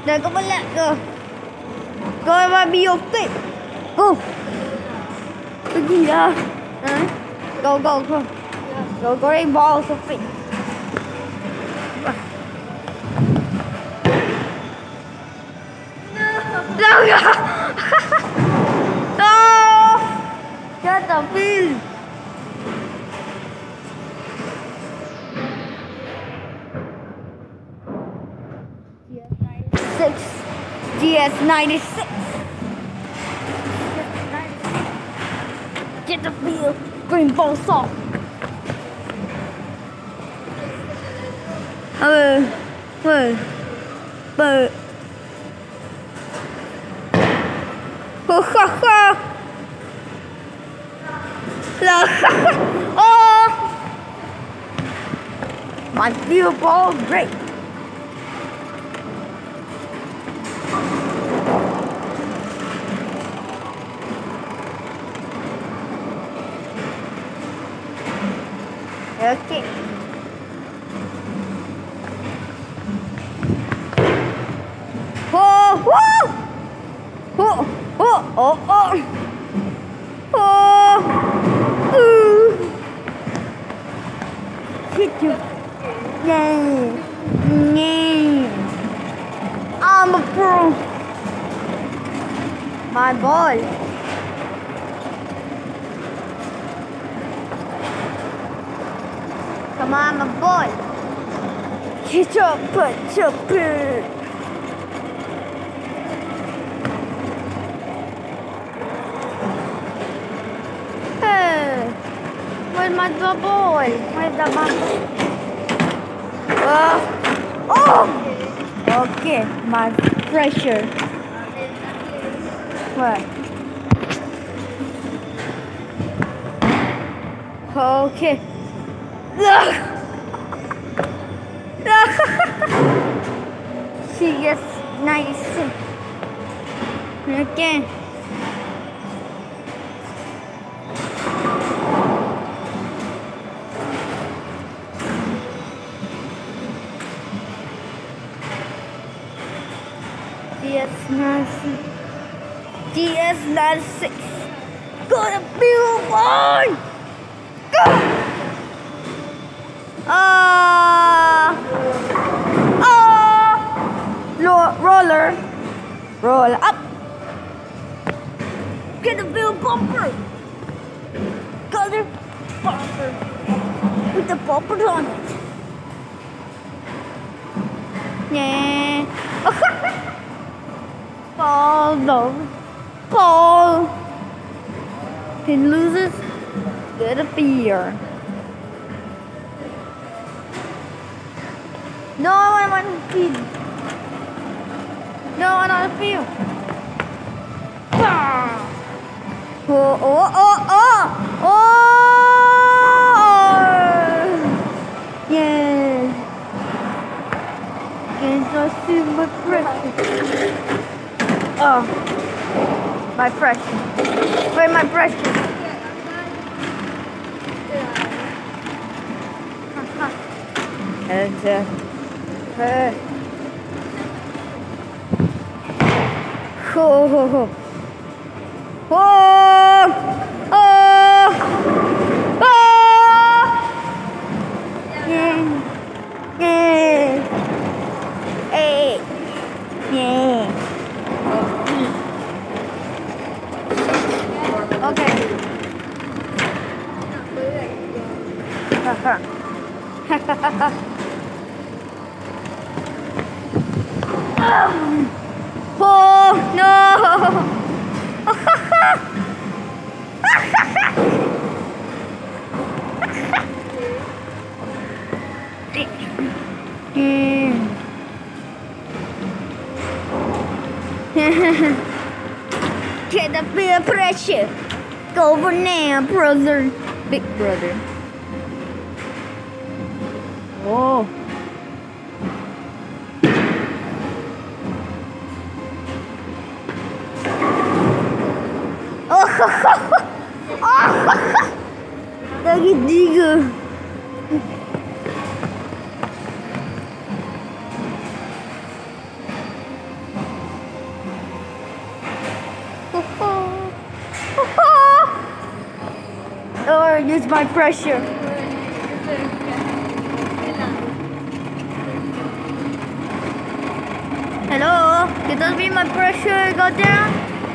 There, come on, let go. Go, it might be your feet. Go. Yeah. Go, go, go. Go, go, they balls of feet. No, no. No. Get the field. Gs-96. Get the field. Green ball soft. But. Oh, my field ball great. Okay. Oh, whoa! Oh, oh, oh, oh. Oh. Hit you. Yay. Yay. I'm a pro. My ball. Come on, my boy. Get up, put your bird. Hey, where's my boy? Where's the boy? Oh! Okay, my pressure. What? Okay. She gets 96. Okay. Gs-96. Go to Billboard. Go. Roller. Roll up. Get the wheel bumper. Color bumper. With the bumper on it. Yeah. Ball, no. Ball. Pin loses. Get a beer. No, I want to feed. No, I want to feel. Oh, oh, oh, oh, oh! Yeah. Can't I see my pressure? Oh, my pressure. Where's my pressure? And oh, oh, oh. Oh, oh, oh. Yeah, yeah, hey, yeah. Okay. Oh no! Get the peer pressure. Go over now, brother. Big brother. Oh. Lagi tiga. my pressure. Hello? Can that be my pressure go down?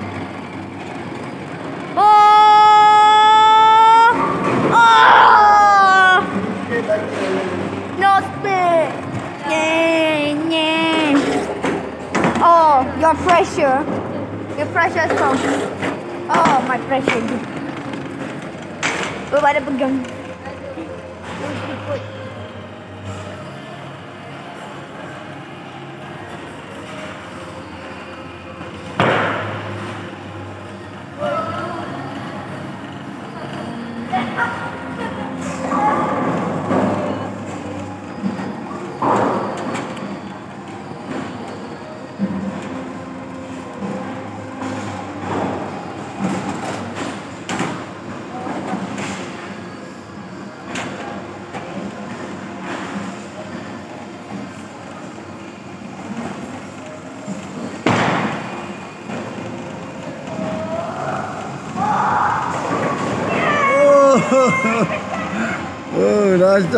Oh! Oh! No spit! Yay! Yay! Oh, your pressure. Your pressure is from. Oh, my pressure. Gue pada pegang. Oh, that's